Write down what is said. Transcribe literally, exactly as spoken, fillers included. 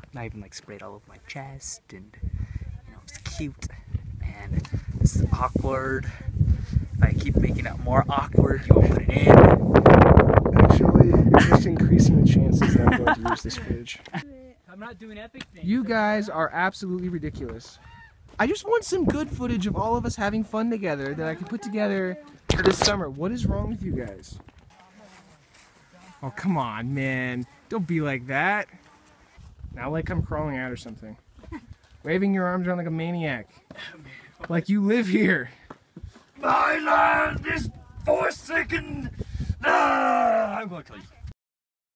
not even like sprayed all over my chest, and you know, it's cute. Man, this is awkward. If I keep making it more awkward, you won't put it in. Actually, you're just increasing the chances that I'm going to use this footage. I'm not doing epic things. You guys are absolutely ridiculous. I just want some good footage of all of us having fun together that I can put together for this summer. What is wrong with you guys? Oh, come on, man. Don't be like that. Not like I'm crawling out or something. Waving your arms around like a maniac. Like you live here. My land is forsaken. Ah, I'm gonna kill you.